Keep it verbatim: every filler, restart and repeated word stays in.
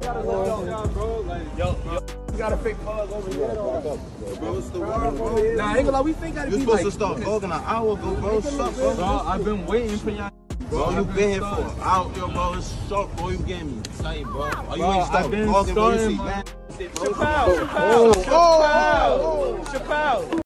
Yo, yo. You got a fake pause over here, though. Bro, it's the word, bro. Nah, I ain't gonna lie, we think gotta You're be supposed like, to start vlogging an hour ago, bro. What's up, bro? Bro, I've been waiting for y'all. Bro, you been here for an hour, yo, bro. It's short, bro. You getting me excited, bro. Oh, you Bro, ain't start I've been vlogging, bro. You starting see, my- man. Chappelle, Chappelle, Chappelle, Chappelle.